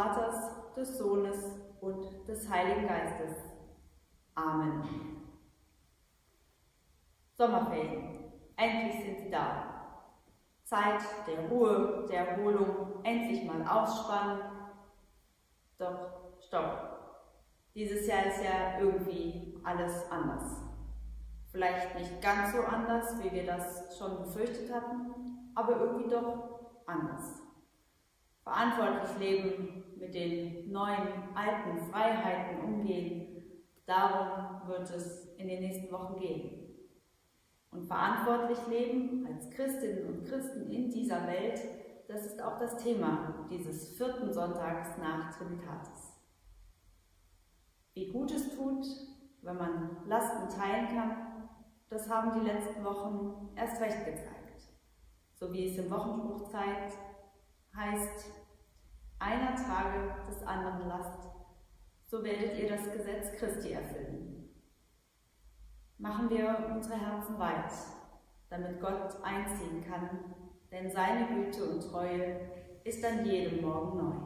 Vaters, des Sohnes und des Heiligen Geistes. Amen. Sommerferien, endlich sind sie da. Zeit der Ruhe, der Erholung, endlich mal ausspannen. Doch, stopp. Dieses Jahr ist ja irgendwie alles anders. Vielleicht nicht ganz so anders, wie wir das schon befürchtet hatten, aber irgendwie doch anders. Verantwortlich leben, mit den neuen, alten Freiheiten umgehen, darum wird es in den nächsten Wochen gehen. Und verantwortlich leben als Christinnen und Christen in dieser Welt, das ist auch das Thema dieses 4. Sonntags nach Trinitatis. Wie gut es tut, wenn man Lasten teilen kann, das haben die letzten Wochen erst recht gezeigt. So wie es im Wochenspruch zeigt, heißt, einer trage des anderen Last, so werdet ihr das Gesetz Christi erfüllen. Machen wir unsere Herzen weit, damit Gott einziehen kann, denn seine Güte und Treue ist an jedem Morgen neu.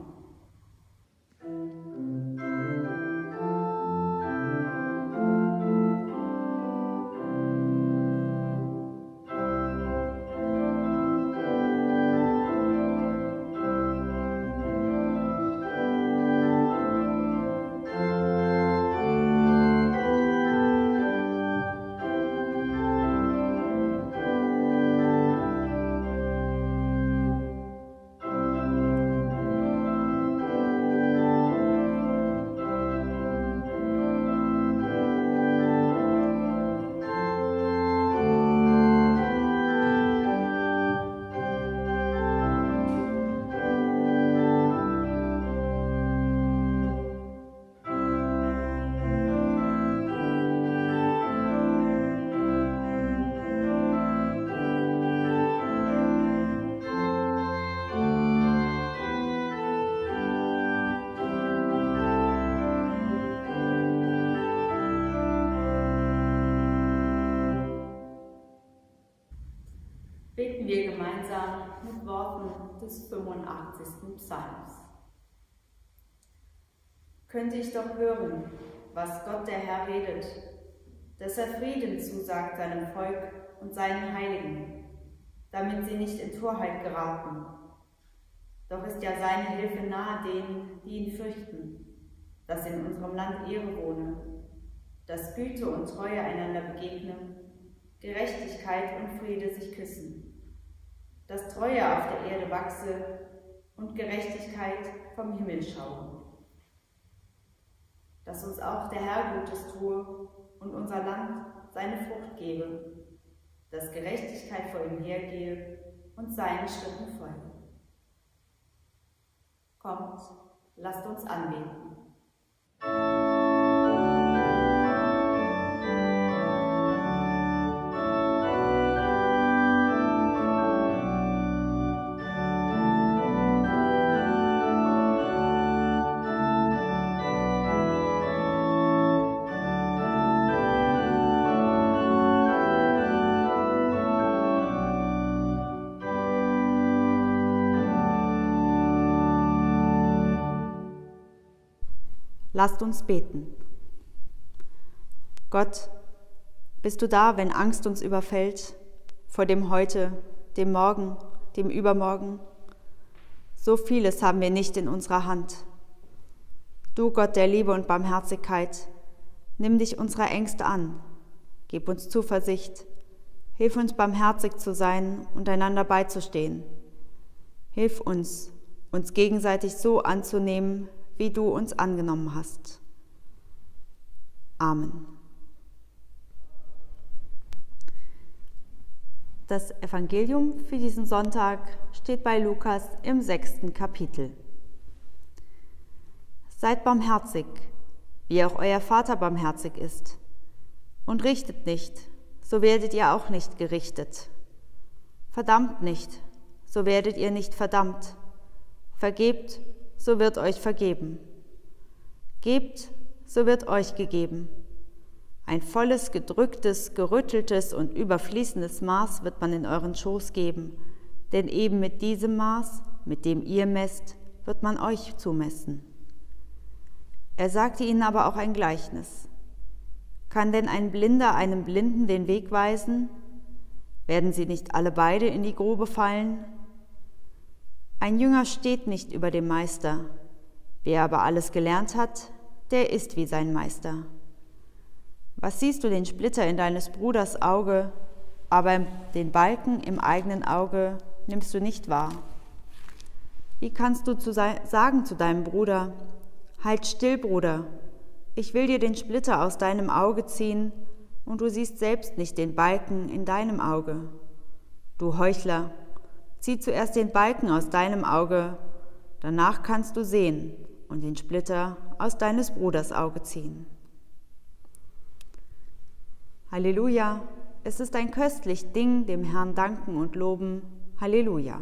Beten wir gemeinsam mit Worten des 85. Psalms. Könnte ich doch hören, was Gott der Herr redet, dass er Frieden zusagt seinem Volk und seinen Heiligen, damit sie nicht in Torheit geraten. Doch ist ja seine Hilfe nahe denen, die ihn fürchten, dass in unserem Land Ehre wohne, dass Güte und Treue einander begegnen, Gerechtigkeit und Friede sich küssen, dass Treue auf der Erde wachse und Gerechtigkeit vom Himmel schaue. Dass uns auch der Herr Gutes tue und unser Land seine Frucht gebe, dass Gerechtigkeit vor ihm hergehe und seinen Schritten folge. Kommt, lasst uns anbeten. Lasst uns beten. Gott, bist du da, wenn Angst uns überfällt, vor dem Heute, dem Morgen, dem Übermorgen? So vieles haben wir nicht in unserer Hand. Du, Gott der Liebe und Barmherzigkeit, nimm dich unserer Ängste an, gib uns Zuversicht, hilf uns barmherzig zu sein und einander beizustehen. Hilf uns, uns gegenseitig so anzunehmen, wie du uns angenommen hast. Amen. Das Evangelium für diesen Sonntag steht bei Lukas im 6. Kapitel. Seid barmherzig, wie auch euer Vater barmherzig ist. Und richtet nicht, so werdet ihr auch nicht gerichtet. Verdammt nicht, so werdet ihr nicht verdammt. Vergebt, so wird euch vergeben. Gebt, so wird euch gegeben. Ein volles, gedrücktes, gerütteltes und überfließendes Maß wird man in euren Schoß geben, denn eben mit diesem Maß, mit dem ihr messt, wird man euch zumessen. Er sagte ihnen aber auch ein Gleichnis. Kann denn ein Blinder einem Blinden den Weg weisen? Werden sie nicht alle beide in die Grube fallen? Ein Jünger steht nicht über dem Meister. Wer aber alles gelernt hat, der ist wie sein Meister. Was siehst du den Splitter in deines Bruders Auge, aber den Balken im eigenen Auge nimmst du nicht wahr? Wie kannst du sagen zu deinem Bruder, halt still, Bruder, ich will dir den Splitter aus deinem Auge ziehen, und du siehst selbst nicht den Balken in deinem Auge. Du Heuchler, zieh zuerst den Balken aus deinem Auge, danach kannst du sehen und den Splitter aus deines Bruders Auge ziehen. Halleluja, es ist ein köstlich Ding, dem Herrn danken und loben. Halleluja.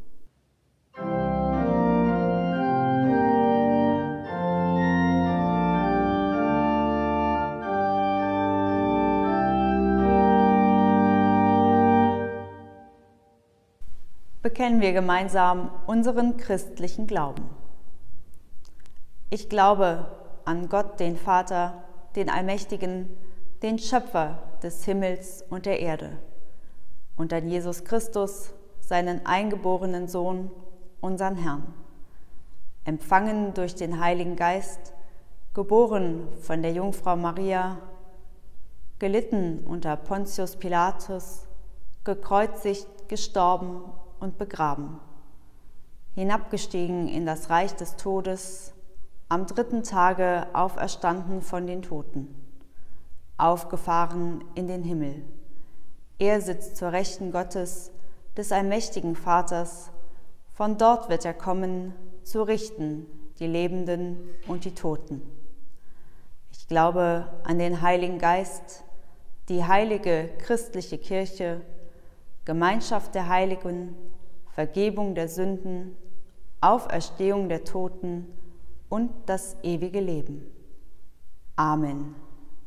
Bekennen wir gemeinsam unseren christlichen Glauben. Ich glaube an Gott, den Vater, den Allmächtigen, den Schöpfer des Himmels und der Erde, und an Jesus Christus, seinen eingeborenen Sohn, unseren Herrn, empfangen durch den Heiligen Geist, geboren von der Jungfrau Maria, gelitten unter Pontius Pilatus, gekreuzigt, gestorben und begraben, hinabgestiegen in das Reich des Todes, am 3. Tage auferstanden von den Toten, aufgefahren in den Himmel. Er sitzt zur Rechten Gottes, des allmächtigen Vaters. Von dort wird er kommen, zu richten die Lebenden und die Toten. Ich glaube an den Heiligen Geist, die heilige christliche Kirche, Gemeinschaft der Heiligen, Vergebung der Sünden, Auferstehung der Toten und das ewige Leben. Amen.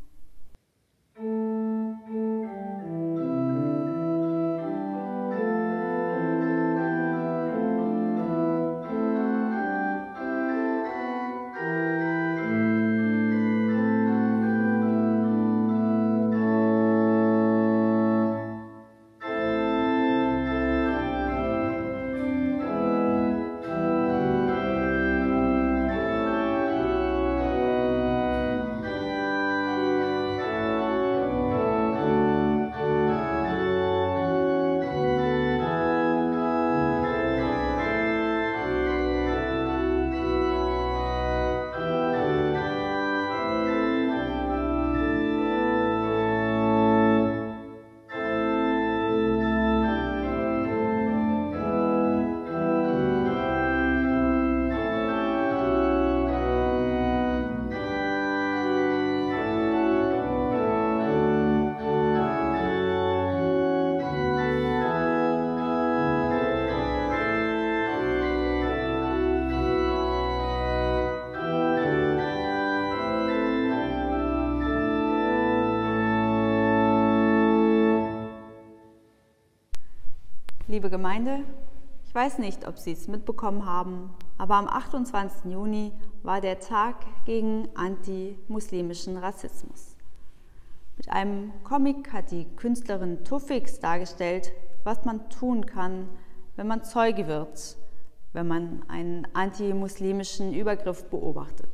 Liebe Gemeinde, ich weiß nicht, ob Sie es mitbekommen haben, aber am 28. Juni war der Tag gegen antimuslimischen Rassismus. Mit einem Comic hat die Künstlerin Tufix dargestellt, was man tun kann, wenn man Zeuge wird, wenn man einen antimuslimischen Übergriff beobachtet.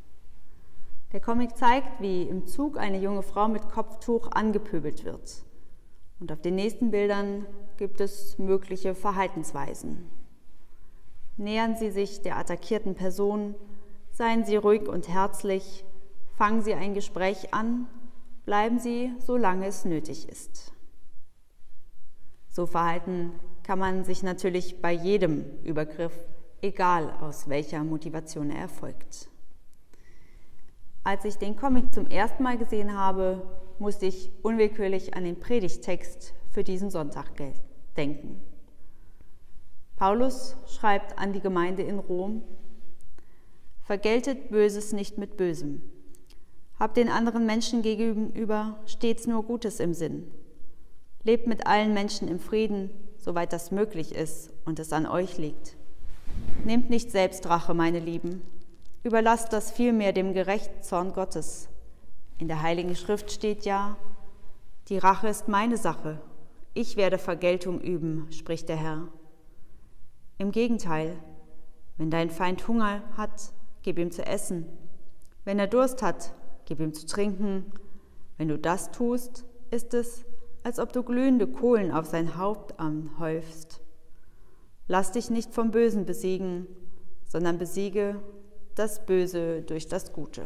Der Comic zeigt, wie im Zug eine junge Frau mit Kopftuch angepöbelt wird. Und auf den nächsten Bildern gibt es mögliche Verhaltensweisen. Nähern Sie sich der attackierten Person, seien Sie ruhig und herzlich, fangen Sie ein Gespräch an, bleiben Sie, solange es nötig ist. So verhalten kann man sich natürlich bei jedem Übergriff, egal aus welcher Motivation er erfolgt. Als ich den Comic zum ersten Mal gesehen habe, musste ich unwillkürlich an den Predigttext für diesen Sonntag denken. Paulus schreibt an die Gemeinde in Rom: Vergeltet Böses nicht mit Bösem. Habt den anderen Menschen gegenüber stets nur Gutes im Sinn. Lebt mit allen Menschen im Frieden, soweit das möglich ist und es an euch liegt. Nehmt nicht selbst Rache, meine Lieben, überlasst das vielmehr dem gerechten Zorn Gottes. In der Heiligen Schrift steht ja, die Rache ist meine Sache, ich werde Vergeltung üben, spricht der Herr. Im Gegenteil, wenn dein Feind Hunger hat, gib ihm zu essen. Wenn er Durst hat, gib ihm zu trinken. Wenn du das tust, ist es, als ob du glühende Kohlen auf sein Haupt anhäufst. Lass dich nicht vom Bösen besiegen, sondern besiege das Böse durch das Gute.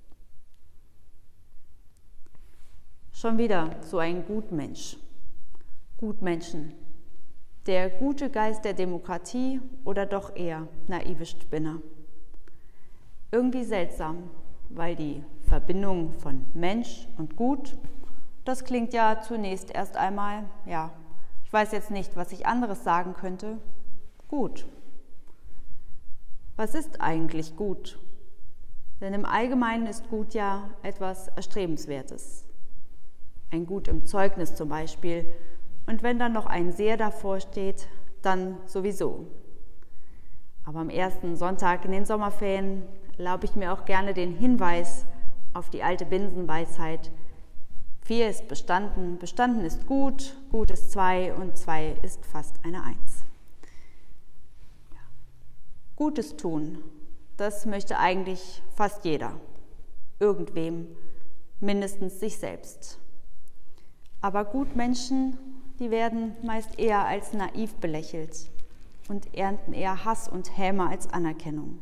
Schon wieder so ein Gutmensch. Gutmenschen. Der gute Geist der Demokratie oder doch eher naive Spinner? Irgendwie seltsam, weil die Verbindung von Mensch und Gut, das klingt ja zunächst erst einmal, ich weiß jetzt nicht, was ich anderes sagen könnte, gut. Was ist eigentlich gut? Denn im Allgemeinen ist Gut ja etwas Erstrebenswertes. Ein Gut im Zeugnis zum Beispiel. Und wenn dann noch ein Sehr davor steht, dann sowieso. Aber am ersten Sonntag in den Sommerferien erlaube ich mir auch gerne den Hinweis auf die alte Binsenweisheit. 4 ist bestanden, bestanden ist gut, gut ist 2 und 2 ist fast eine 1. Gutes tun, das möchte eigentlich fast jeder. Irgendwem, mindestens sich selbst. Aber Gutmenschen, die werden meist eher als naiv belächelt und ernten eher Hass und Häme als Anerkennung.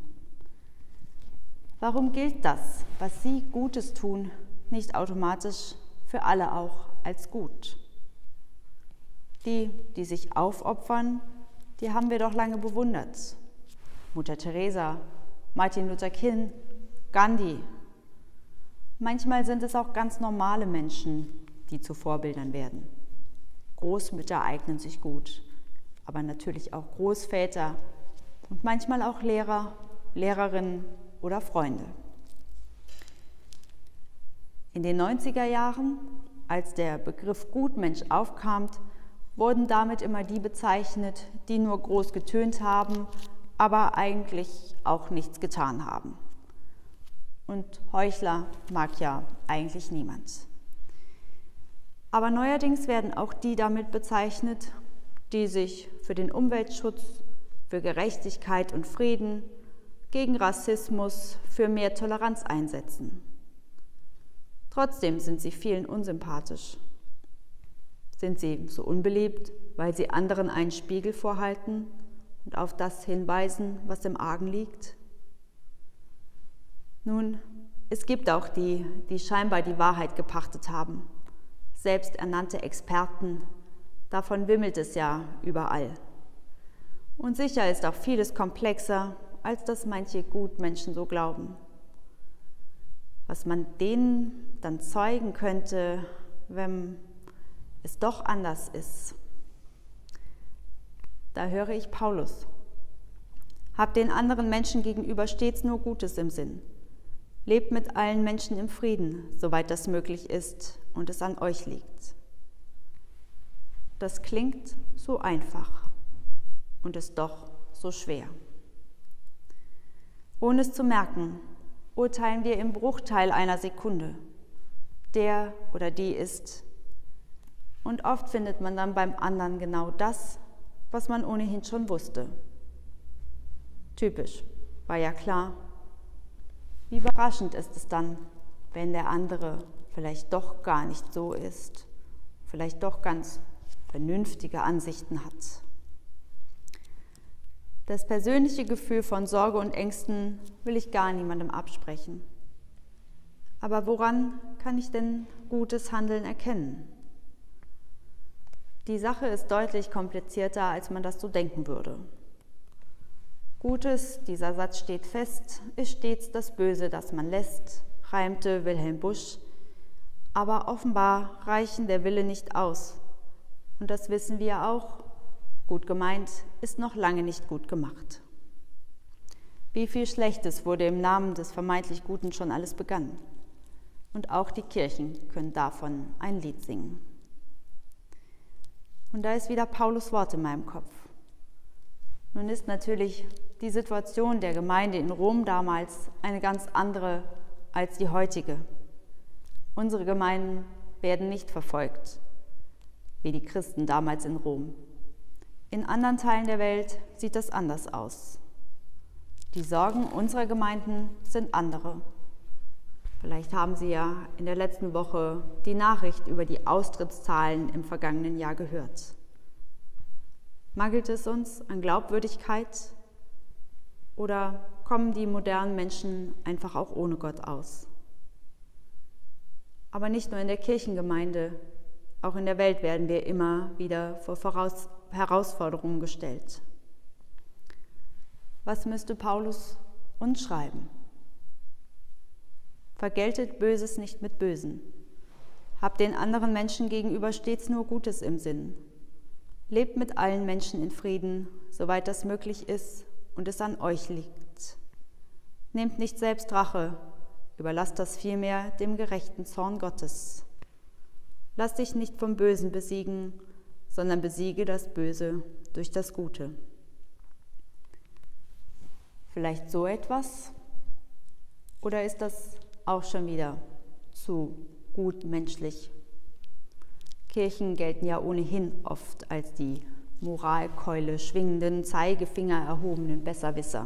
Warum gilt das, was sie Gutes tun, nicht automatisch für alle auch als gut? Die sich aufopfern, die haben wir doch lange bewundert. Mutter Teresa, Martin Luther King, Gandhi. Manchmal sind es auch ganz normale Menschen, die zu Vorbildern werden. Großmütter eignen sich gut, aber natürlich auch Großväter und manchmal auch Lehrer, Lehrerinnen oder Freunde. In den 90er Jahren, als der Begriff Gutmensch aufkam, wurden damit immer die bezeichnet, die nur groß getönt haben, aber eigentlich auch nichts getan haben. Und Heuchler mag ja eigentlich niemand. Aber neuerdings werden auch die damit bezeichnet, die sich für den Umweltschutz, für Gerechtigkeit und Frieden, gegen Rassismus, für mehr Toleranz einsetzen. Trotzdem sind sie vielen unsympathisch. Sind sie so unbeliebt, weil sie anderen einen Spiegel vorhalten und auf das hinweisen, was im Argen liegt? Nun, es gibt auch die, die scheinbar die Wahrheit gepachtet haben. Selbsternannte Experten, davon wimmelt es ja überall. Und sicher ist auch vieles komplexer, als das manche Gutmenschen so glauben. Was man denen dann zeigen könnte, wenn es doch anders ist. Da höre ich Paulus. Habt den anderen Menschen gegenüber stets nur Gutes im Sinn. Lebt mit allen Menschen im Frieden, soweit das möglich ist und es an euch liegt. Das klingt so einfach und ist doch so schwer. Ohne es zu merken, urteilen wir im Bruchteil einer Sekunde. Der oder die ist. Und oft findet man dann beim anderen genau das, was man ohnehin schon wusste. Typisch, war ja klar. Wie überraschend ist es dann, wenn der andere vielleicht doch gar nicht so ist, vielleicht doch ganz vernünftige Ansichten hat. Das persönliche Gefühl von Sorge und Ängsten will ich gar niemandem absprechen. Aber woran kann ich denn gutes Handeln erkennen? Die Sache ist deutlich komplizierter, als man das so denken würde. Gutes, dieser Satz steht fest, ist stets das Böse, das man lässt, reimte Wilhelm Busch. Aber offenbar reichen der Wille nicht aus. Und das wissen wir auch. Gut gemeint ist noch lange nicht gut gemacht. Wie viel Schlechtes wurde im Namen des vermeintlich Guten schon alles begangen. Und auch die Kirchen können davon ein Lied singen. Und da ist wieder Paulus Wort in meinem Kopf. Nun ist natürlich die Situation der Gemeinde in Rom damals eine ganz andere als die heutige. Unsere Gemeinden werden nicht verfolgt, wie die Christen damals in Rom. In anderen Teilen der Welt sieht das anders aus. Die Sorgen unserer Gemeinden sind andere. Vielleicht haben Sie ja in der letzten Woche die Nachricht über die Austrittszahlen im vergangenen Jahr gehört. Mangelt es uns an Glaubwürdigkeit oder kommen die modernen Menschen einfach auch ohne Gott aus? Aber nicht nur in der Kirchengemeinde, auch in der Welt werden wir immer wieder vor Herausforderungen gestellt. Was müsste Paulus uns schreiben? Vergeltet Böses nicht mit Bösen. Habt den anderen Menschen gegenüber stets nur Gutes im Sinn. Lebt mit allen Menschen in Frieden, soweit das möglich ist und es an euch liegt. Nehmt nicht selbst Rache, überlasst das vielmehr dem gerechten Zorn Gottes. Lass dich nicht vom Bösen besiegen, sondern besiege das Böse durch das Gute. Vielleicht so etwas? Oder ist das auch schon wieder zu gut menschlich? Kirchen gelten ja ohnehin oft als die Moralkeule schwingenden, Zeigefinger erhobenen Besserwisser.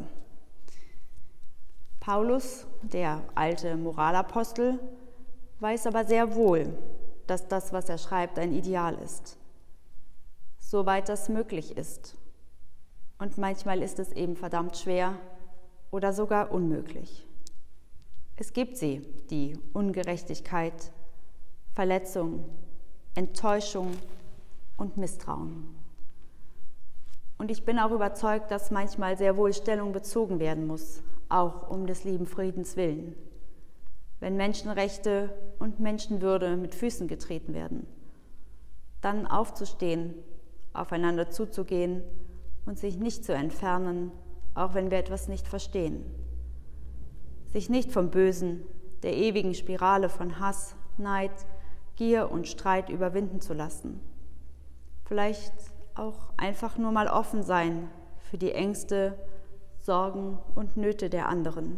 Paulus, der alte Moralapostel, weiß aber sehr wohl, dass das, was er schreibt, ein Ideal ist, soweit das möglich ist. Und manchmal ist es eben verdammt schwer oder sogar unmöglich. Es gibt sie, die Ungerechtigkeit, Verletzung, Enttäuschung und Misstrauen. Und ich bin auch überzeugt, dass manchmal sehr wohl Stellung bezogen werden muss, auch um des lieben Friedens willen. Wenn Menschenrechte und Menschenwürde mit Füßen getreten werden, dann aufzustehen, aufeinander zuzugehen und sich nicht zu entfernen, auch wenn wir etwas nicht verstehen. Sich nicht vom Bösen, der ewigen Spirale von Hass, Neid, Gier und Streit überwinden zu lassen. Vielleicht auch einfach nur mal offen sein für die Ängste, Sorgen und Nöte der anderen.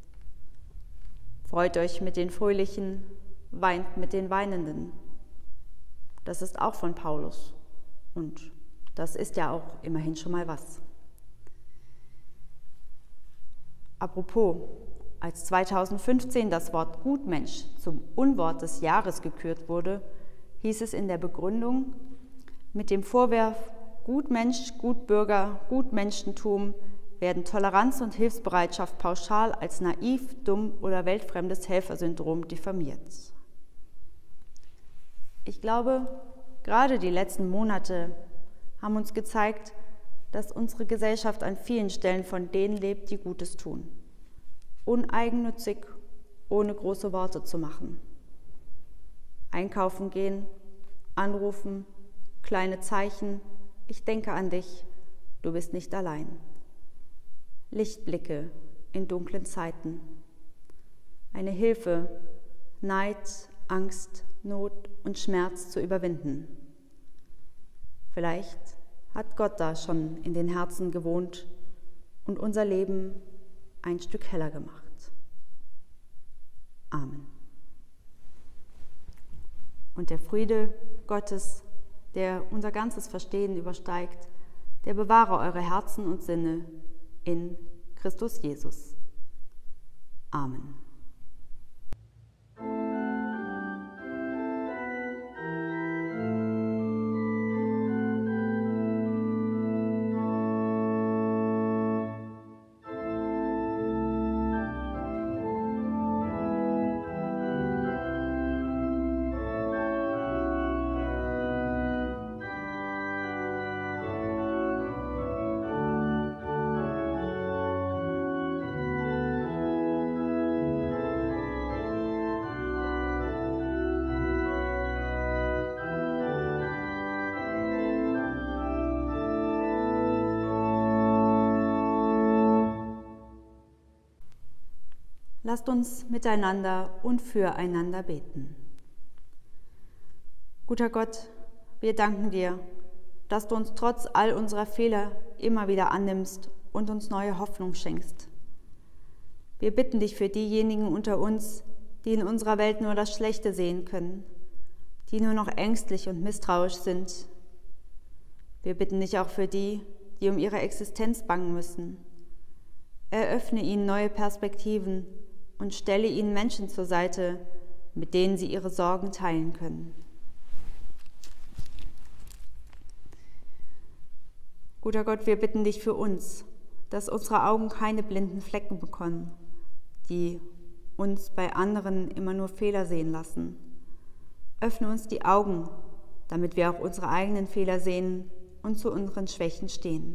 Freut euch mit den Fröhlichen, weint mit den Weinenden. Das ist auch von Paulus und das ist ja auch immerhin schon mal was. Apropos, als 2015 das Wort Gutmensch zum Unwort des Jahres gekürt wurde, hieß es in der Begründung, mit dem Vorwurf Gutmensch, Gutbürger, Gutmenschentum werden Toleranz und Hilfsbereitschaft pauschal als naiv, dumm oder weltfremdes Helfersyndrom diffamiert. Ich glaube, gerade die letzten Monate haben uns gezeigt, dass unsere Gesellschaft an vielen Stellen von denen lebt, die Gutes tun. Uneigennützig, ohne große Worte zu machen. Einkaufen gehen, anrufen, kleine Zeichen, ich denke an dich, du bist nicht allein. Lichtblicke in dunklen Zeiten. Eine Hilfe, Neid, Angst, Not und Schmerz zu überwinden. Vielleicht hat Gott da schon in den Herzen gewohnt und unser Leben ein Stück heller gemacht. Amen. Und der Friede Gottes, der unser ganzes Verstehen übersteigt, der bewahre eure Herzen und Sinne in Christus Jesus. Amen. Lasst uns miteinander und füreinander beten. Guter Gott, wir danken dir, dass du uns trotz all unserer Fehler immer wieder annimmst und uns neue Hoffnung schenkst. Wir bitten dich für diejenigen unter uns, die in unserer Welt nur das Schlechte sehen können, die nur noch ängstlich und misstrauisch sind. Wir bitten dich auch für die, die um ihre Existenz bangen müssen. Eröffne ihnen neue Perspektiven und stelle ihnen Menschen zur Seite, mit denen sie ihre Sorgen teilen können. Guter Gott, wir bitten dich für uns, dass unsere Augen keine blinden Flecken bekommen, die uns bei anderen immer nur Fehler sehen lassen. Öffne uns die Augen, damit wir auch unsere eigenen Fehler sehen und zu unseren Schwächen stehen.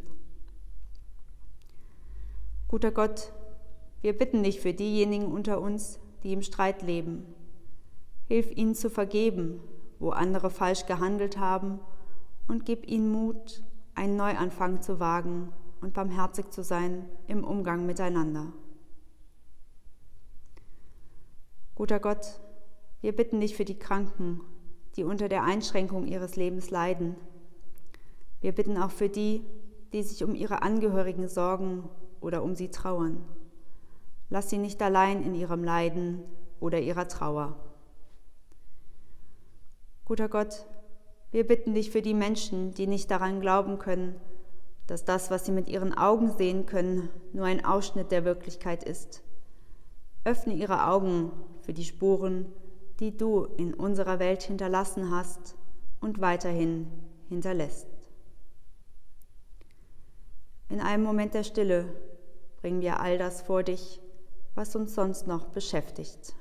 Guter Gott, wir bitten dich für diejenigen unter uns, die im Streit leben. Hilf ihnen zu vergeben, wo andere falsch gehandelt haben, und gib ihnen Mut, einen Neuanfang zu wagen und barmherzig zu sein im Umgang miteinander. Guter Gott, wir bitten dich für die Kranken, die unter der Einschränkung ihres Lebens leiden. Wir bitten auch für die, die sich um ihre Angehörigen sorgen oder um sie trauern. Lass sie nicht allein in ihrem Leiden oder ihrer Trauer. Guter Gott, wir bitten dich für die Menschen, die nicht daran glauben können, dass das, was sie mit ihren Augen sehen können, nur ein Ausschnitt der Wirklichkeit ist. Öffne ihre Augen für die Spuren, die du in unserer Welt hinterlassen hast und weiterhin hinterlässt. In einem Moment der Stille bringen wir all das vor dich, was uns sonst noch beschäftigt.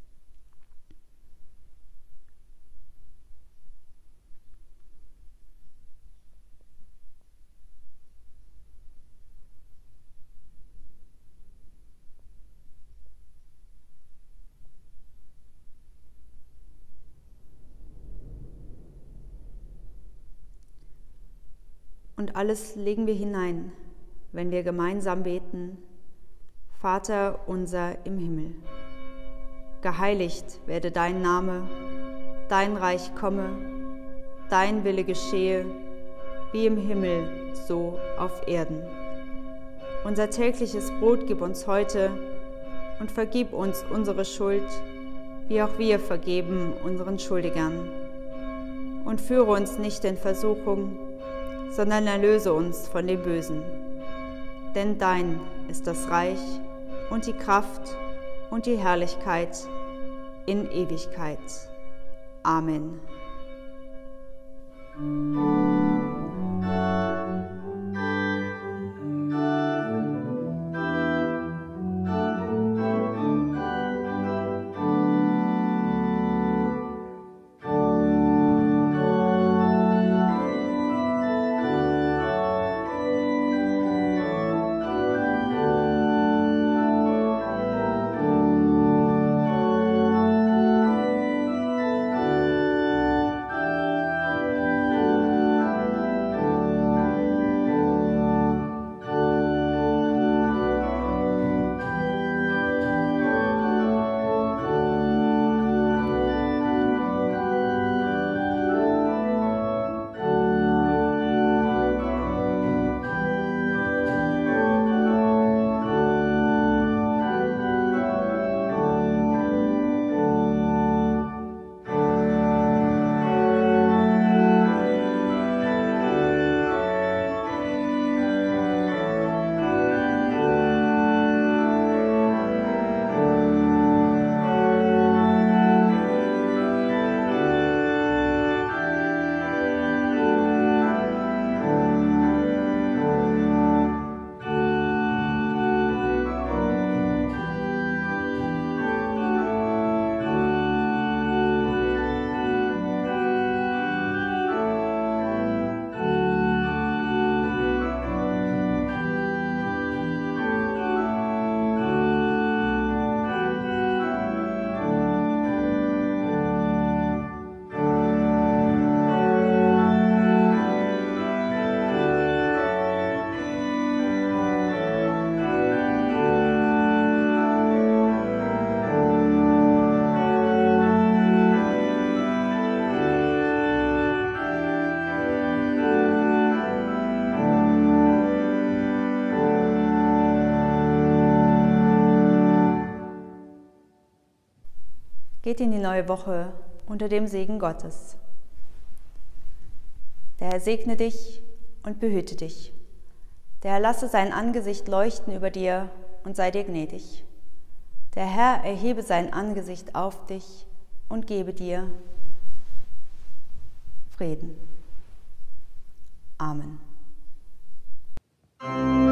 Und alles legen wir hinein, wenn wir gemeinsam beten: Vater unser im Himmel, geheiligt werde dein Name, dein Reich komme, dein Wille geschehe, wie im Himmel, so auf Erden. Unser tägliches Brot gib uns heute und vergib uns unsere Schuld, wie auch wir vergeben unseren Schuldigern. Und führe uns nicht in Versuchung, sondern erlöse uns von dem Bösen. Denn dein ist das Reich und die Kraft und die Herrlichkeit in Ewigkeit. Amen. Geht in die neue Woche unter dem Segen Gottes. Der Herr segne dich und behüte dich. Der Herr lasse sein Angesicht leuchten über dir und sei dir gnädig. Der Herr erhebe sein Angesicht auf dich und gebe dir Frieden. Amen.